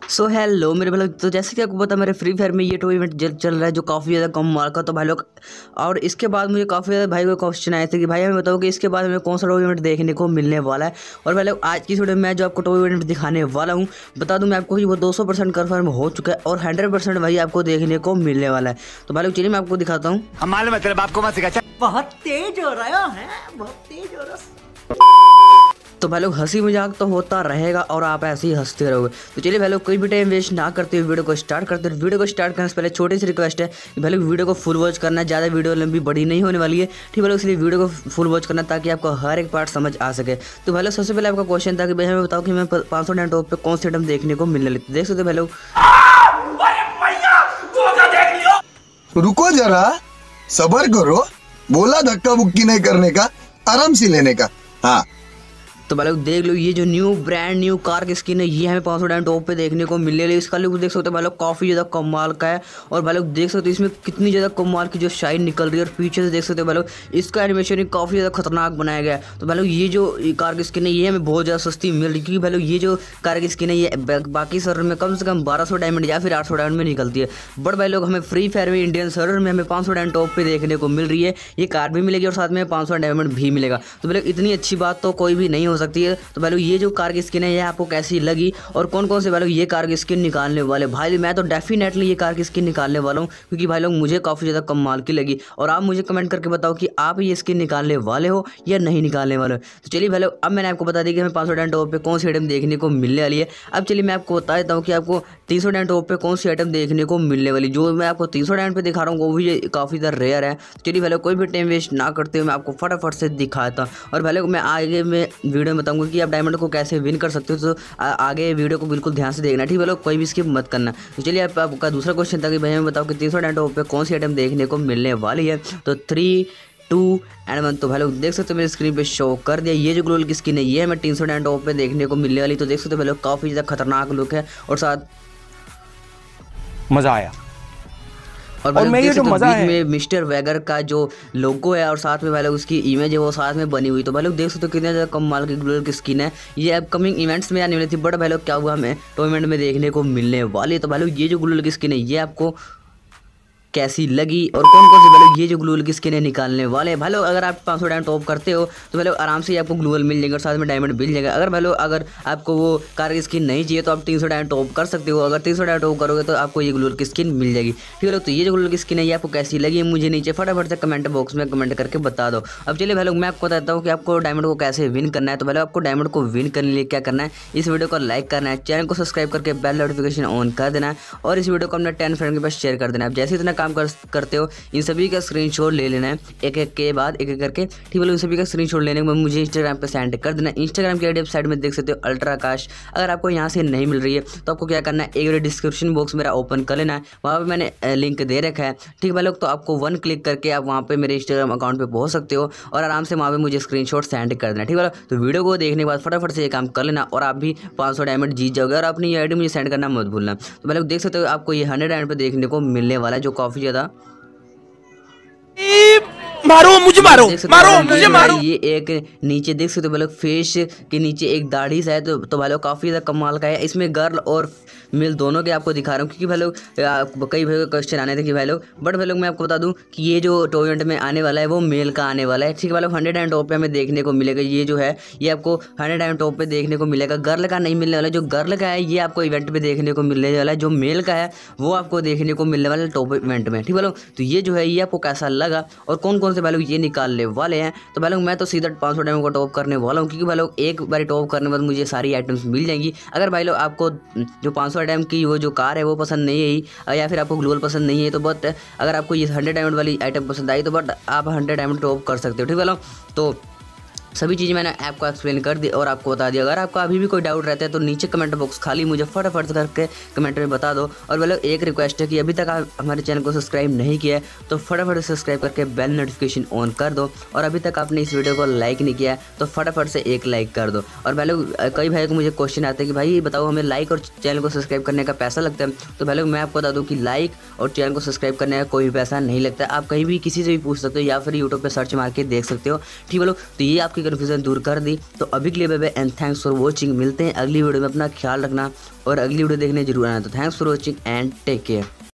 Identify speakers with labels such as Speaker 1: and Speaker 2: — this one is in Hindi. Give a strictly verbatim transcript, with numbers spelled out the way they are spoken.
Speaker 1: सो so, हेलो मेरे भाई लोग। तो जैसे कि आपको पता मेरे फ्री फायर में ये टो इवेंट चल रहा है जो काफ़ी ज़्यादा कम मार का। तो भाई लोग और इसके बाद मुझे काफ़ी ज़्यादा भाई को क्वेश्चन आए थे कि भाई हमें बताओ कि इसके बाद हमें कौन सा टो इवेंट देखने को मिलने वाला है। और भाई लोग आज की वीडियो में मैं जो आपको टो इवेंट दिखाने वाला हूँ, बता दूँ मैं आपको कि वो दो सौ परसेंट कन्फर्म हो चुका है और हंड्रेड परसेंट भाई आपको देखने को मिलने वाला है। तो भाई लोग चलिए मैं आपको दिखाता हूँ।
Speaker 2: बहुत तेज हो रहा है, बहुत तेज हो रहा है।
Speaker 1: तो भाई लोग हंसी मजाक तो होता रहेगा और आप ऐसे ही हंसते रहोगे। तो चलिए भाई लोग कोई भी टाइम वेस्ट ना करते हुए वीडियो को स्टार्ट करते हैं। वीडियो को स्टार्ट करने से पहले छोटी सी रिक्वेस्ट है कि भाई लोग वीडियो को फुल वॉच करना है। ज़्यादा वीडियो लंबी बड़ी नहीं होने वाली है, ठीक है। इसलिए वीडियो को फुल वॉच करना ताकि आपको हर एक पार्ट समझ आ सके। तो भाई लोग सबसे पहले आपका क्वेश्चन था कि भाई हमें बताओ कि हमें पाँच सौ डायमंड टॉप पे कौन सी आइटम देखने को मिलने लगी। देख सकते भाई लोग।
Speaker 3: रुको जरा, सबर करो। बोला धक्का बुक्की नहीं करने का, आराम से लेने का। हाँ
Speaker 1: तो भाई लोग देख लो, ये जो न्यू ब्रांड न्यू कार की स्किन है ये हमें पाँच सौ डायमंड टॉप पे देखने को मिलने रही है। इसका लुक देख सकते हो भाई लोग, काफ़ी ज़्यादा कमाल का है। और भाई लोग देख सकते हो इसमें कितनी ज़्यादा कमाल की जो शाइन निकल रही है। और पीछे से देख सकते हो भाई लोग इसका एनिमेशन काफ़ी ज़्यादा खतरनाक बनाया गया है। तो भाई लोग ये जो कार की स्किन है ये हमें बहुत ज़्यादा सस्ती मिल रही है, क्योंकि भाई लोग ये जो कार की स्किन है ये बाकी सर्वर में कम से कम बारह सौ डायमंड या फिर आठ सौ डायमंड में निकलती है। बट भाई लोग हमें फ्री फायर में इंडियन सर्वर में हमें पाँच सौ डायमंड टॉप पे देखने को मिल रही है। ये कार भी मिलेगी और साथ में पाँच सौ डायमंड भी मिलेगा। तो भाई लोग इतनी अच्छी बात तो कोई भी नहीं हो सकती है। तो भाई ये जो कार की स्किन है ये आपको कैसी लगी और कौन कौन से भाई लोग ये कार की स्किन निकालने वाले। भाई मैं तो डेफिनेटली ये कार की स्किन निकालने वाला हूँ, क्योंकि भाई लोग मुझे काफ़ी ज़्यादा कमाल की लगी। और आप मुझे कमेंट करके बताओ कि आप ये स्किन निकालने वाले हो या नहीं निकालने वाले हो। तो चलिए भाई लोग अब मैंने आपको बता दी कि हमें पाँच सौ डायमंड टॉप पे कौन सी आइटम देखने को मिलने वाली है। अब चलिए मैं आपको बता देता हूँ कि आपको तीन सौ डायमंड टॉप पे कौन सी आइटम देखने को मिलने वाली। जो मैं आपको तीन सौ डायमंड पे दिखा रहा हूँ वो भी काफ़ी ज़्यादा रेयर है। तो चलिए भाई लोग कोई भी टाइम वेस्ट ना करते हुए मैं आपको फटाफट से दिखाता हूँ। और भाई लोग मैं आगे में वीडियो में बताऊँगा कि आप डायमंड को कैसे विन कर सकते हो। तो आगे वीडियो को बिल्कुल ध्यान से देखना, ठीक है लोग, कोई भी स्किप मत करना। तो चलिए आप, आपका दूसरा क्वेश्चन था कि भाई हमें बताओ कि तीन सौ डायमंड टॉप पे कौन सी आइटम देखने को मिलने वाली है। तो थ्री टू एंड वन। तो भाई लोग देख सकते हो मेरी स्क्रीन पे शो कर दिया। ये जो ग्लोल की स्किन है ये हमें तीन सौ डायमंड टॉप पे देखने को मिलने वाली। तो देख सकते हो भाई लोग काफ़ी ज़्यादा खतरनाक लुक है और साथ
Speaker 4: मज़ा आया।
Speaker 1: और, और मैं ये जो मज़ा है में मिस्टर वैगर का जो लोगो है और साथ में भाई लोग उसकी इमेज है वो साथ में बनी हुई। तो भाई लोग देख सकते हो कितने ज़्यादा कमाल की ग्लोल की स्किन है। ये अपकमिंग इवेंट्स में आने वाली थी, बट भाई लोग क्या हुआ हमें टूर्नामेंट में देखने को मिलने वाली है। तो भाई लोग ये जो ग्लोल की स्किन है ये आपको कैसी लगी और कौन कौन से भाई लोग ये जो ग्लूअल की स्किन है निकालने वाले हैं। भाई लोग अगर आप पाँच सौ डायमंड टॉप करते हो तो भाई लोग आराम से आपको ग्लूअल मिल जाएगा और साथ में डायमंड मिल जाएगा। अगर भाई लोग अगर आपको वो कार की स्किन नहीं चाहिए तो आप तीन सौ डायमंड टॉप कर सकते हो। अगर तीन सौ डायमंड टॉप करोगे तो आपको ये ग्लूअल की स्किन मिल जाएगी, ठीक है लोग। तो ये जो ग्लूअल की स्किन है ये आपको कैसी लगी मुझे नीचे फटाफट से कमेंट बॉक्स में कमेंट करके बता दो। अब चलिए भाई लोग मैं आपको बताता हूँ कि आपको डायमंड को कैसे विन करना है। तो भाई लोग आपको डायमंड को विन करने के लिए क्या करना है, इस वीडियो को लाइक करना है, चैनल को सब्सक्राइब करके बेल नोटिफिकेशन ऑन कर देना है और इस वीडियो को अपने टेन फ्रेंड के पास शेयर कर देना है। अब जैसे इतना काम कर, करते हो इन सभी का स्क्रीनशॉट ले लेना है एक एक के बाद एक एक करके, ठीक है। इन सभी का स्क्रीनशॉट लेने के बाद मुझे इंस्टाग्राम पे सेंड कर देना। इंस्टाग्राम की आईडी साइड में देख सकते हो अल्ट्रा आकाश। अगर आपको यहाँ से नहीं मिल रही है तो आपको क्या करना है, एक डिस्क्रिप्शन बॉक्स मेरा ओपन कर लेना है, वहाँ पे मैंने लिंक दे रखा है, ठीक है लोग। तो आपको वन क्लिक करके आप वहाँ पे मेरे इंस्टाग्राम अकाउंट पे पहुँच सकते हो और आराम से वहाँ पे मुझे स्क्रीनशॉट सेंड कर देना, ठीक है। तो वीडियो को देखने के बाद फटाफट से ये काम कर लेना और आप भी पाँच सौ डायमंड जीत जाओगे और अपनी आईडी मुझे सेंड करना मत भूलना। तो लोग देख सकते हो आपको ये हंड्रेड डायमंड पे देखने को मिलने वाला है जो काफ़ी ज़्यादा
Speaker 4: मारो मुझे मारो मारो मुझे मारो।
Speaker 1: ये एक नीचे देख सकते हो भाई लोग फेस के नीचे एक दाढ़ी सा है। तो, तो भाई लोग काफ़ी ज़्यादा कमाल का है। इसमें गर्ल और मेल दोनों के आपको दिखा रहा हूँ, क्योंकि भाई लोग कई भाई क्वेश्चन आने थे कि भाई लोग बट भाई लोग मैं आपको बता दूँ कि ये जो टोरेंट में आने वाला है वो मेल का आने वाला है, ठीक है भाई लोग। हंड्रेड एंड टॉप पे हमें देखने को मिलेगा। ये जो है ये आपको हंड्रेड एंड टॉप पे देखने को मिलेगा। गर्ल का नहीं मिलने वाला, जो गर्ल का है ये आपको इवेंट पे देखने को मिलने वाला है। जो मेल का है वो आपको देखने को मिलने वाला है टॉप इवेंट में, ठीक है भाई लोग। तो ये जो है ये आपको कैसा लगा और कौन कौन से भाई लोग ये निकालने वाले हैं। तो भाई लोग मैं तो सीधा पाँच सौ डायमंड को टॉप करने वाला हूँ, क्योंकि भाई लोग एक बार टॉप करने के बाद मुझे सारी आइटम्स मिल जाएंगी। अगर भाई लोग आपको जो पाँच सौ डायमंड की वो जो कार है वो पसंद नहीं है या फिर आपको ग्लोबल पसंद नहीं है तो बट अगर आपको ये हंड्रेड डायमंड वाली आइटम पसंद आई तो बट आप हंड्रेड डायमंड टॉप कर सकते हो, ठीक है लोग। तो सभी चीज़ें मैंने आपको एक्सप्लेन कर दी और आपको बता दिया। अगर आपको अभी भी कोई डाउट रहता है तो नीचे कमेंट बॉक्स खाली मुझे फटाफट करके कमेंट में बता दो। और मतलब एक रिक्वेस्ट है कि अभी तक आप हमारे चैनल को सब्सक्राइब नहीं किया है तो फटाफट सब्सक्राइब करके बेल नोटिफिकेशन ऑन कर दो। और अभी तक आपने इस वीडियो को लाइक नहीं किया है तो फटाफट से एक लाइक कर दो। और भाई लोग कई भाई को मुझे क्वेश्चन आते हैं कि भाई बताओ हमें लाइक और चैनल को सब्सक्राइब करने का पैसा लगता है। तो भाई लोग मैं आपको बता दूँ कि लाइक और चैनल को सब्सक्राइब करने का कोई पैसा नहीं लगता। आप कहीं भी किसी से भी पूछ सकते हो या फिर यूट्यूब पर सर्च मार के देख सकते हो, ठीक है लोग। तो ये आपके आपकी कन्फ्यूजन दूर कर दी। तो अभी के लिए bye bye and thanks for watching. मिलते हैं अगली वीडियो में, अपना ख्याल रखना और अगली वीडियो देखने जरूर आना। तो thanks for watching and take care.